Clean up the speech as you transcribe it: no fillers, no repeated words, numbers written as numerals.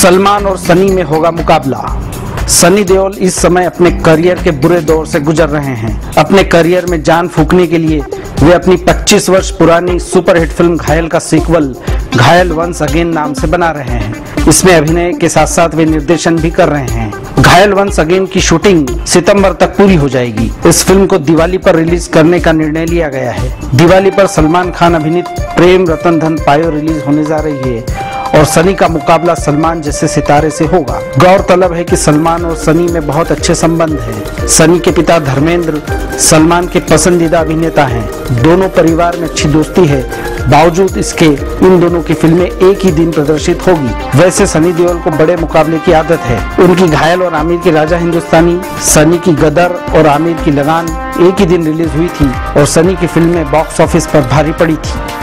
सलमान और सनी में होगा मुकाबला। सनी देओल इस समय अपने करियर के बुरे दौर से गुजर रहे हैं। अपने करियर में जान फूंकने के लिए वे अपनी 25 वर्ष पुरानी सुपरहिट फिल्म घायल का सीक्वल घायल वंस अगेन नाम से बना रहे हैं। इसमें अभिनय के साथ साथ वे निर्देशन भी कर रहे हैं। घायल वंस अगेन की शूटिंग सितंबर तक पूरी हो जाएगी। इस फिल्म को दिवाली पर रिलीज करने का निर्णय लिया गया है। दिवाली पर सलमान खान अभिनीत प्रेम रतन धन पायो रिलीज होने जा रही है और सनी का मुकाबला सलमान जैसे सितारे से होगा। गौरतलब है कि सलमान और सनी में बहुत अच्छे संबंध हैं। सनी के पिता धर्मेंद्र सलमान के पसंदीदा अभिनेता हैं। दोनों परिवार में अच्छी दोस्ती है। बावजूद इसके इन दोनों की फिल्में एक ही दिन प्रदर्शित होगी। वैसे सनी देओल को बड़े मुकाबले की आदत है। उनकी घायल और आमिर की राजा हिंदुस्तानी, सनी की गदर और आमिर की लगान एक ही दिन रिलीज हुई थी और सनी की फिल्में बॉक्स ऑफिस पर भारी पड़ी थी।